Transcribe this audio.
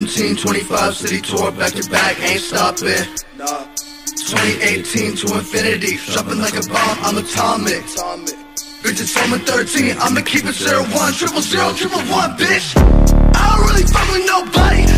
2017, 25 city tour, back to back, ain't stopping. 2018 to infinity, dropping like a bomb, I'm atomic. Bitches told me 13, I'ma keep it 01, 000, 111, bitch. I don't really fuck with nobody.